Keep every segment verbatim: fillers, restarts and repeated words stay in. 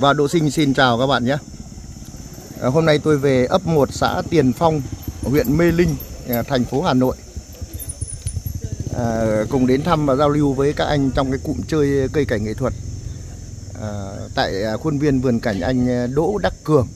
Và Đỗ Sinh xin chào các bạn nhé. à, Hôm nay tôi về ấp một xã Tiền Phong, huyện Mê Linh, thành phố Hà Nội, à, cùng đến thăm và giao lưu với các anh trong cái cụm chơi cây cảnh nghệ thuật à, tại khuôn viên vườn cảnh anh Đỗ Đắc Cường.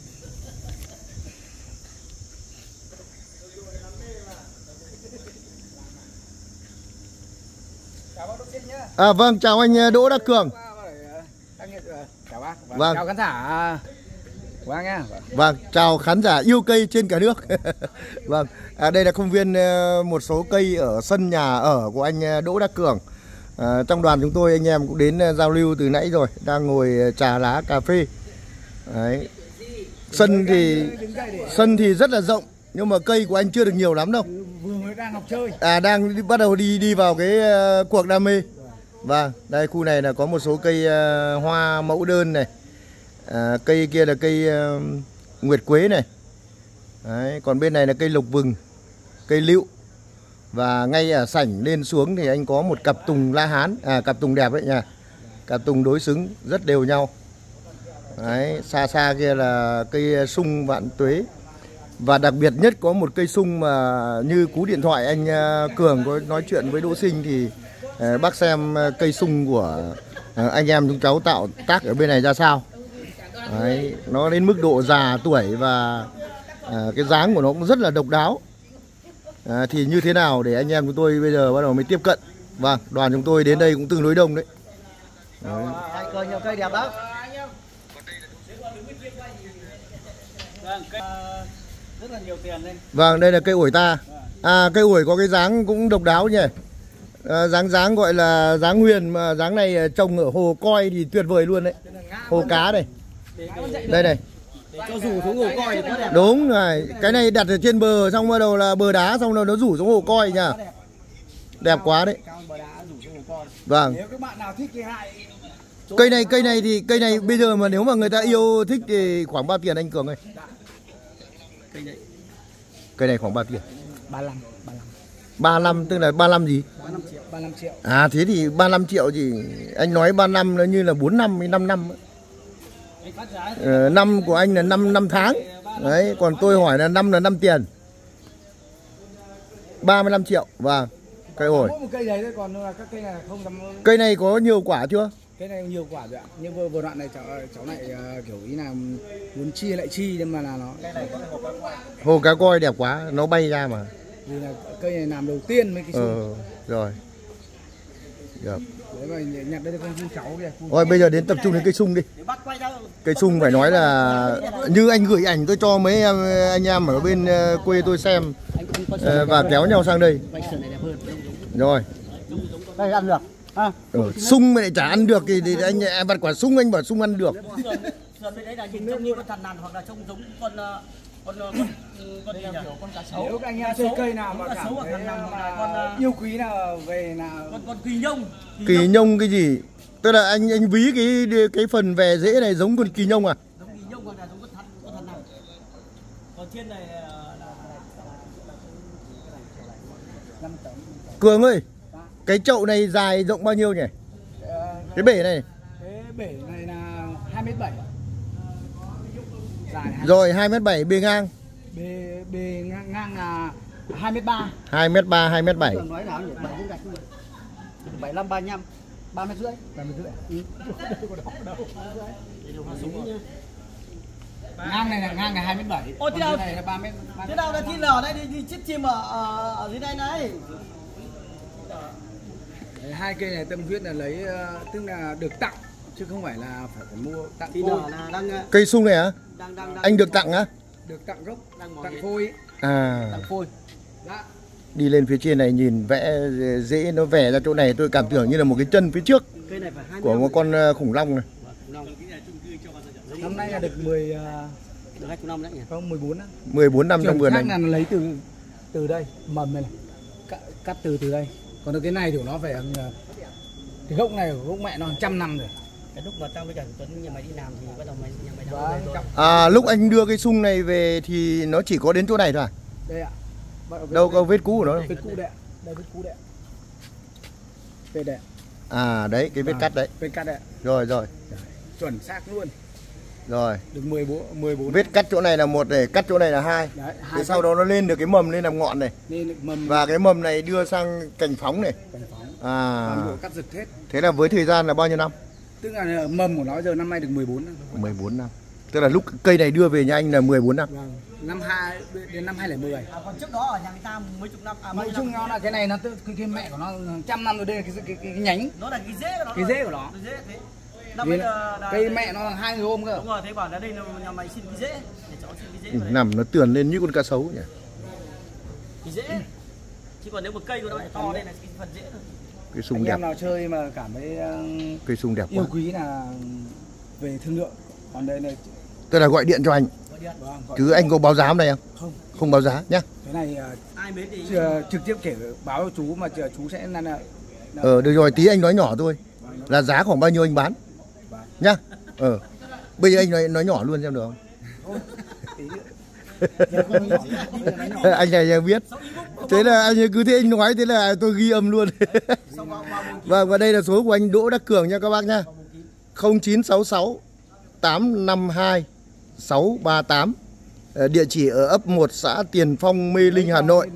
À, vâng, chào anh Đỗ Đắc Cường. Chào bác. Vâng. Vâng. Chào khán giả của anh nha. Vâng. Vâng, chào khán giả yêu cây trên cả nước. Vâng, à, đây là công viên một số cây ở sân nhà ở của anh Đỗ Đắc Cường. À, trong đoàn chúng tôi anh em cũng đến giao lưu từ nãy rồi, đang ngồi trà lá cà phê. Đấy. Sân thì sân thì rất là rộng, nhưng mà cây của anh chưa được nhiều lắm đâu. Vừa mới đang học chơi. À, đang đi, bắt đầu đi đi vào cái uh, cuộc đam mê. Vâng, đây khu này là có một số cây uh, hoa mẫu đơn này. À, cây kia là cây uh, nguyệt quế này. Đấy, còn bên này là cây lộc vừng, cây lựu. Và ngay ở sảnh lên xuống thì anh có một cặp tùng La Hán. À, cặp tùng đẹp đấy nha. Cặp tùng đối xứng rất đều nhau. Đấy, xa xa kia là cây sung vạn tuế. Và đặc biệt nhất có một cây sung mà như cú điện thoại anh Cường có nói chuyện với Đỗ Sinh thì bác xem cây sung của anh em chúng cháu tạo tác ở bên này ra sao. Đấy, nó đến mức độ già tuổi và à, cái dáng của nó cũng rất là độc đáo. À, thì như thế nào để anh em chúng tôi bây giờ bắt đầu mới tiếp cận. Vâng, đoàn chúng tôi đến đây cũng tương đối đông đấy. Đấy. Cây nhiều cây đẹp đó. Rất là nhiều tiền đây. Vâng, đây là cây ổi ta. À, cây ổi có cái dáng cũng độc đáo nhỉ. À, dáng dáng gọi là dáng huyền, mà dáng này trồng ở hồ Coi thì tuyệt vời luôn đấy. Hồ cá này. Đây này. Cho rủ xuống hồ Coi thì đẹp. Đúng rồi, cái này đặt ở trên bờ xong bắt đầu là bờ đá xong rồi nó rủ xuống hồ Coi nha. Đẹp quá đấy. Vâng. Nếu các bạn nào thích cái hại Cây này cây này thì cây này bây giờ mà nếu mà người ta yêu thích thì khoảng bao tiền anh Cường ơi? cây này. Cây này khoảng bao tiền? ba mươi lăm, ba mươi lăm. ba mươi lăm tức là ba mươi lăm gì? ba mươi lăm triệu, ba mươi lăm triệu. À thế thì ba mươi lăm triệu thì anh nói ba mươi lăm nó như là bốn năm hay năm năm. Ờ, năm của anh là năm năm tháng. Đấy, còn tôi hỏi là năm là năm tiền. ba mươi lăm triệu. Vâng. Cây ổi. Mỗi một cây đấy thôi, còn là các cây này không dám. Cây này có nhiều quả chưa? Cái này nhiều quả rồi ạ. Nhưng vừa, vừa đoạn này cháu cháu này uh, kiểu ý là muốn chia lại chi nhưng mà là nó hồ cá Coi đẹp quá, nó bay ra mà. Vì là cây này làm đầu tiên mấy cái sung. Ờ, rồi. Được. Đấy mà nhặt đây con chim cháu kìa. Rồi bây giờ đến tập trung đến cây sung đi. Cây sung phải nói là như anh gửi ảnh tôi cho mấy em, anh em ở bên quê tôi xem và kéo nhau sang đây. Rồi. Đây ăn được. À, ừ, sung mà lại chả ăn được thì, thì anh em bắt quả sung anh bảo sung ăn được. Sườn bên đấy là nhìn trông như con thằn lằn hoặc là trông giống con con con con gì nhỉ? Con cá sấu. Nếu anh em chơi cây nào mà cảm thấy con yêu quý nào về nào con con kỳ nhông. Kỳ nhông cái gì? Tức là anh anh ví cái cái phần về rễ này giống con kỳ nhông à? Giống kỳ nhông hoặc là giống con thằn con thằn lằn. Còn trên này là Cường ơi, cái chậu này dài rộng bao nhiêu nhỉ? Cái bể này. Cái bể này là hai mét bảy. Dài hai. Rồi hai mét bảy, bề ngang. Bề bề ngang, ngang là hai mét ba. hai mét ba, hai mét bảy. Nói nào nhỉ? bảy viên gạch không? bảy mươi lăm, ba mươi lăm, ba mét rưỡi. ba mét rưỡi. Ừ. Ngang ngang này là ngang này hai mét bảy. Ôi thế nào? Này là ba mét. Thế nào là thiên lở đây đi, đi chết chim ở, ở ở dưới đây này. Hai cây này tâm huyết là lấy tức là được tặng chứ không phải là phải, phải mua tặng thì phôi. là đang cây sung này hả? Đang, đang, đang, anh được tặng á? Được tặng gốc, đang tặng phôi. À. Tặng phôi. Đã. Đi lên phía trên này nhìn vẽ dễ nó vẽ ra chỗ này tôi cảm tưởng như là một cái chân phía trước cây này phải của một con khủng long này. Năm nay là được mười được hai năm đấy nhỉ? Không, mười bốn năm. mười bốn năm trong vườn này. Là nó lấy từ từ đây, mầm này này. Cắt, cắt từ từ đây. Còn cái này thì nó phải cái gốc này của gốc mẹ nó hàng trăm năm rồi. Cái lúc mà tao với cả Tuấn nhà mày đi làm thì bắt đầu mày nhà mày đào rồi. À, lúc anh đưa cái sung này về thì nó chỉ có đến chỗ này thôi à? Đây ạ. Đâu có vết cũ của nó đâu? Vết cũ đây ạ. Đây vết cũ đây ạ. Đây đây. À đấy, cái vết à, cắt đấy. Vết cắt đấy. Rồi rồi. Chuẩn xác luôn. Rồi. Được mười bốn, mười bốn. Vết cắt chỗ này là một này, cắt chỗ này là hai. Đấy, Thế sau đó nó lên được cái mầm lên làm ngọn này. Nên mầm và cái mầm này đưa sang cành phóng này. Cành phóng. À. Toàn bộ cắt rực hết. Thế là với thời gian là bao nhiêu năm? Tức là mầm của nó giờ năm nay được mười bốn năm. mười bốn năm. Tức là lúc cây này đưa về nhà anh là mười bốn năm. Vâng. Năm hai đến năm hai không một không. À, còn trước đó ở nhà người ta mấy chục năm. À, nói chung nó là cái này nó tự cái, cái mẹ của nó trăm năm rồi, đây là cái, cái, cái, cái nhánh. Nó là cái rễ của nó. Cái rễ của nó. Cái rễ thế. Năm bây giờ là cây đây... mẹ nó là hai người ôm cơ. Đúng rồi, thế bảo là đây là nhà mày xin cái rễ để cháu xin cái rễ. Ừ, nằm nó tườn lên như con cá sấu nhỉ. Cái rễ. Chứ còn nếu một cây của nó lại to đây là cái phần rễ thôi. Cái sung anh đẹp. Em nào chơi mà cảm thấy uh, cây sung đẹp yêu quá. quý là về thương lượng. Còn đây là Tức là gọi điện cho anh. Vâng, Chứ anh có báo giá hôm nay không? Không. Không báo giá nhá. Cái này uh, ai mến thì trực tiếp kể báo cho chú mà chú sẽ là, là, là... Ờ được rồi, tí anh nói nhỏ thôi. Là giá khoảng bao nhiêu anh bán? Vâng. Nhá. Ờ. Bây giờ anh nói, nói nhỏ luôn xem được không? Anh này biết. Thế là anh cứ thế anh nói, thế là tôi ghi âm luôn. Vâng, và đây là số của anh Đỗ Đắc Cường nha các bác nhá. không chín sáu sáu tám năm hai sáu ba tám. Địa chỉ ở ấp một xã Tiền Phong, Mê Linh, Hà Nội.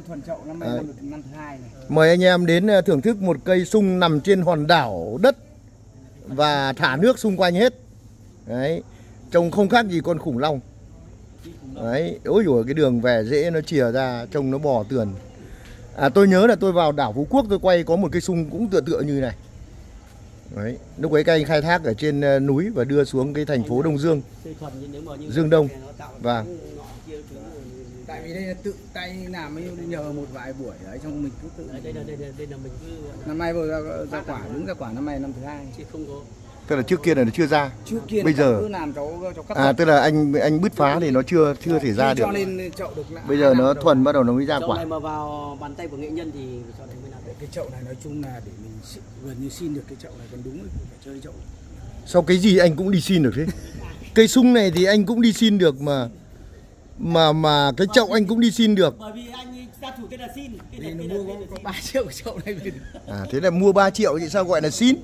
Mời anh em đến thưởng thức một cây sung nằm trên hòn đảo đất và thả nước xung quanh hết. Đấy, trông không khác gì con khủng long. Đấy, ôi dồi, cái đường về rễ nó chìa ra, trông nó bò tườn. À, tôi nhớ là tôi vào đảo Phú Quốc tôi quay có một cây sung cũng tựa tựa như này. Đấy, lúc ấy các anh khai thác ở trên núi và đưa xuống cái thành phố Đông Dương, Dương Đông. Vâng. Tại vì đây là tự tay làm, mới nhờ một vài buổi đấy, xong mình cứ tự. Đây là đây là đây là mình cứ năm nay vừa ra, ra quả, đúng ra quả năm nay năm thứ hai. chứ không có. Tức là trước kia là nó chưa ra. Trước kia bây giờ cứ làm cháu cháu cắt. À, tức là anh anh bứt phá thì nó chưa chưa thể ra được. Cho nên chậu được. Bây giờ nó thuần bắt đầu nó mới ra Chậu quả. này mà vào bàn tay của nghệ nhân thì chậu này mới làm được. Cái chậu này nói chung là để mình gần như xin được cái chậu này, còn đúng rồi phải chơi chậu. Sao cái gì anh cũng đi xin được thế? Cây sung này thì anh cũng đi xin được mà. Mà mà cái chậu anh cũng đi xin được. Bởi vì anh gia chủ tên là xin. Cái Nên này nó mua có, có ba triệu cái chậu này về. À, thế là mua ba triệu thì sao gọi là xin?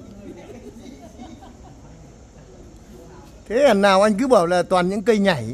Thế là nào anh cứ bảo là toàn những cây nhảy.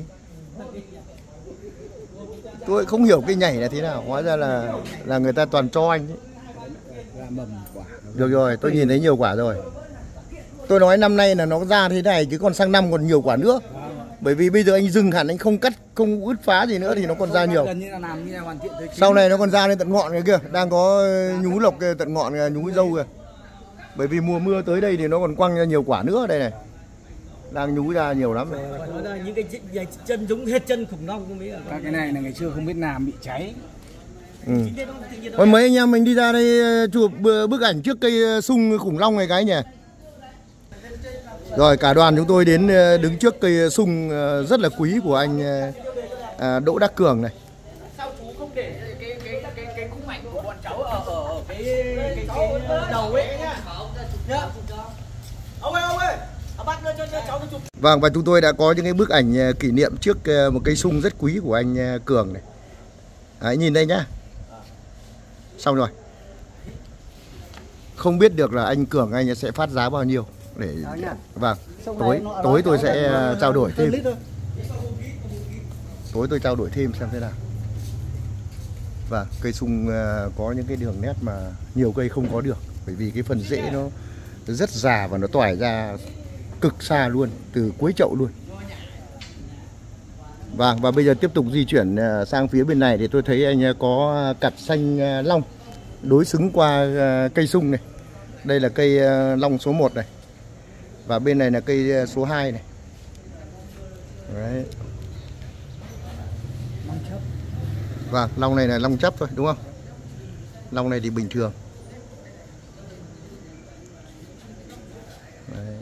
Tôi không hiểu cây nhảy là thế nào. Hóa ra là là người ta toàn cho anh ấy. Là mầm quả. Được rồi, tôi nhìn thấy nhiều quả rồi. Tôi nói năm nay là nó ra thế này chứ còn sang năm còn nhiều quả nữa. Bởi vì bây giờ anh dừng hẳn, anh không cắt, không ướt phá gì nữa thì nó còn ra nhiều. Sau này nó còn ra lên tận ngọn này kia, đang có nhú lộc tận ngọn nhú dâu kìa. Bởi vì mùa mưa tới đây thì nó còn quăng ra nhiều quả nữa đây này. Đang nhú ra nhiều lắm. Nó ra những cái chân giống hết chân khủng long không biết. Các cái này là ngày xưa không biết làm bị cháy. Ừ. Thôi mấy anh em mình đi ra đây chụp bức ảnh trước cây sung khủng long này cái nhỉ. Rồi cả đoàn chúng tôi đến đứng trước cây sung rất là quý của anh Đỗ Đắc Cường này. Sao chú không để cái cái cái cái khung ảnh của bọn cháu ở ở cái cái cái đầu ấy nhá. Nhá. Ông ơi ông ơi. Bác đưa cho, cho cháu chụp. Vâng, và chúng tôi đã có những cái bức ảnh kỷ niệm trước một cây sung rất quý của anh Cường này. Đấy, nhìn đây nhá. Xong rồi. Không biết được là anh Cường anh sẽ phát giá bao nhiêu để vâng, tối tối tôi sẽ trao đổi thêm. Tối tôi trao đổi thêm xem thế nào. Và cây sung có những cái đường nét mà nhiều cây không có được, bởi vì cái phần rễ nó rất già và nó toải ra cực xa luôn, từ cuối chậu luôn. Vâng, và bây giờ tiếp tục di chuyển sang phía bên này thì tôi thấy anh có cặt xanh long đối xứng qua cây sung này. Đây là cây long số một này. Và bên này là cây số hai này. Đấy. Vâng, long này là long chấp thôi đúng không? Long này thì bình thường. Đấy.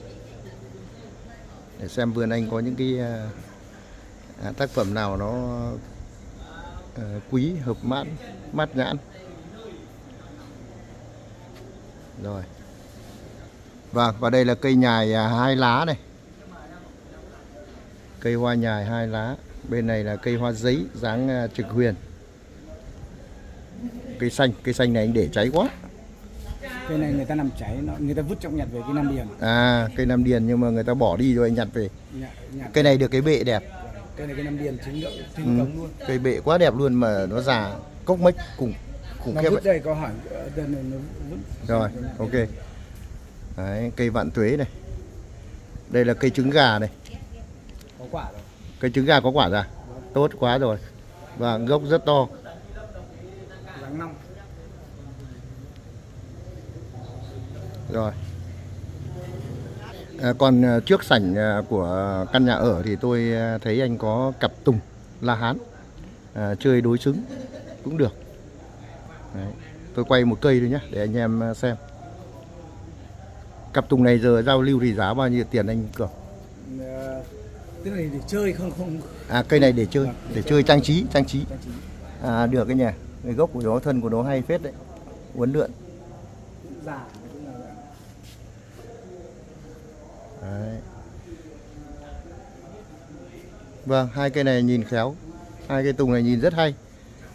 Để xem vườn anh có những cái à, tác phẩm nào nó à, quý, hợp mãn, mát nhãn. Rồi. Vâng, và đây là cây nhài à, hai lá này. Cây hoa nhài hai lá. Bên này là cây hoa giấy dáng à, trực huyền. Cây xanh, cây xanh này anh để cháy quá. Cây này người ta làm cháy, nó người ta vứt trong nhặt về cái Nam Điền. À, cây Nam Điền nhưng mà người ta bỏ đi rồi anh nhặt về. Nhặt, nhặt. Cây này được cái bệ đẹp. Cây này cái Nam Điền chính lượng, chính Ừ. cống luôn. Cây bệ quá đẹp luôn mà nó già cốc mếch cùng khủng Nó khiếp vứt vậy. đây có hỏi đơn này nó vứt. Rồi, ok. Đấy, cây vạn tuế này. Đây là cây trứng gà này. Có quả rồi. Cây trứng gà có quả ra. Tốt quá rồi. Và gốc rất to. Dáng năm. Rồi. À, còn à, trước sảnh à, của căn nhà ở thì tôi à, thấy anh có cặp tùng La Hán. À, chơi đối xứng cũng được. Đấy. Tôi quay một cây thôi nhé để anh em à, xem. Cặp tùng này giờ giao lưu thì giá bao nhiêu tiền anh Cường? Ờ, Tức là để chơi không không. À, cây này để chơi, Vâng, để chơi trang trí, trang trí. Trang trí. À, được cái nhà. Cái gốc của nó, thân của nó hay phết đấy. Uốn lượn. Cũng già cũng là Đấy. Vâng, hai cây này nhìn khéo. Hai cây tùng này nhìn rất hay.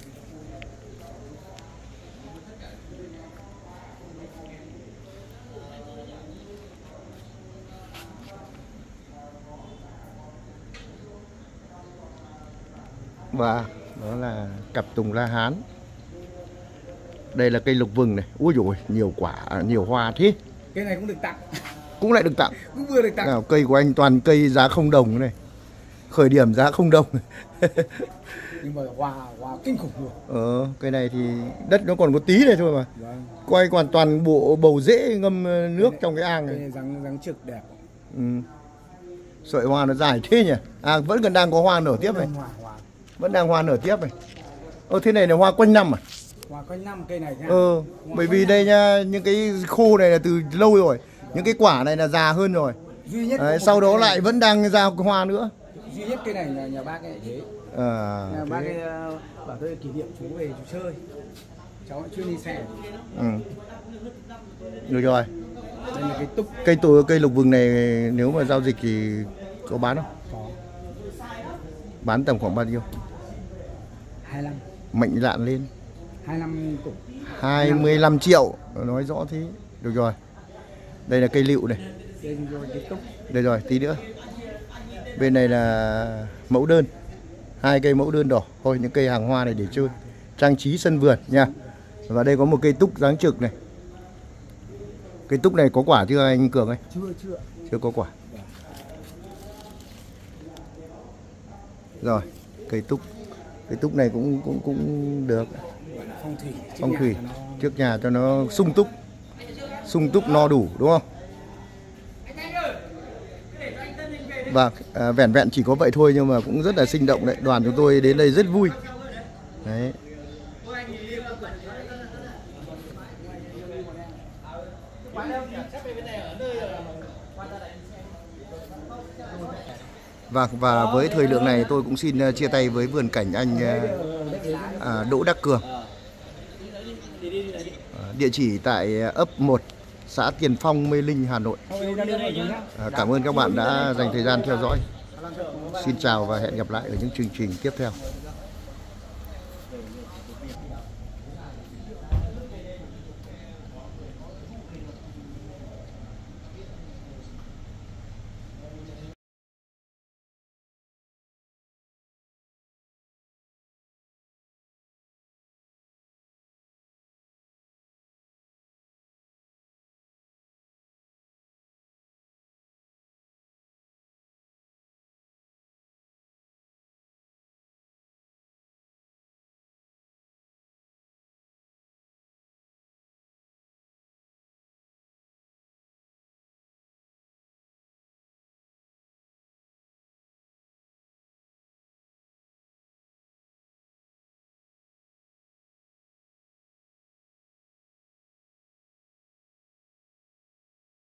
Và đó là cặp tùng La Hán. Đây là cây lục vừng này. Ui dồi, nhiều quả, nhiều hoa thế. cây này cũng được tặng. Cũng lại được tặng. Cũng vừa được tặng. Nào, cây của anh toàn cây giá không đồng này. Khởi điểm giá không đồng. Nhưng mà hoa hoa kinh khủng luôn. Ờ, cây này thì đất nó còn có tí này thôi mà. Vâng. Quay hoàn toàn bộ bầu rễ ngâm nước trong cái ang Cây này. này dáng dáng trực đẹp. Ừ. Sợi hoa nó dài thế nhỉ. À, vẫn còn đang có hoa nở tiếp này. Hoa hoa. Vẫn đang hoa nở tiếp này. Ơ, thế này là hoa quanh năm à? Hoa quanh năm cây này nha. Ờ, bởi vì đây nha, những cái khô này là từ lâu rồi. Những cái quả này là già hơn rồi. Duy nhất Đấy, có một sau đó cây lại này, vẫn đang ra hoa nữa. duy nhất cây này là nhà bác ấy thế. À, Nhà bác thế. ấy ờ, bảo tôi kỷ niệm chú về chú chơi. Cháu cũng chưa đi xe. Ừ. Được rồi. Đây là cái túc. Cây tù, cây lục vừng này nếu mà giao dịch thì có bán không? Có. Bán tầm khoảng bao nhiêu? hai mươi lăm. Mạnh dạn lên. hai mươi lăm củ. hai mươi lăm triệu. Nói rõ thế. Được rồi. Đây là cây lựu này. Đây rồi cái túc. Đây rồi, tí nữa. Bên này là mẫu đơn. Hai cây mẫu đơn đỏ. Thôi những cây hàng hoa này để chơi. Trang trí sân vườn nha. Và đây có một cây túc dáng trực này. Cây túc này có quả chưa anh Cường ơi? Chưa chưa. Chưa có quả. Rồi, cây túc. Cây túc này cũng cũng cũng được. Phong thủy. Phong thủy trước nhà cho nó sung túc. Sung túc no đủ đúng không? Và à, vẻn vẹn chỉ có vậy thôi nhưng mà cũng rất là sinh động đấy. Đoàn chúng tôi đến đây rất vui. Đấy. Và, và với thời lượng này tôi cũng xin chia tay với vườn cảnh anh à, Đỗ Đắc Cường. À, địa chỉ tại ấp một, xã Tiền Phong, Mê Linh, Hà Nội. À, cảm ơn các bạn đã dành thời gian theo dõi. Xin chào và hẹn gặp lại ở những chương trình tiếp theo.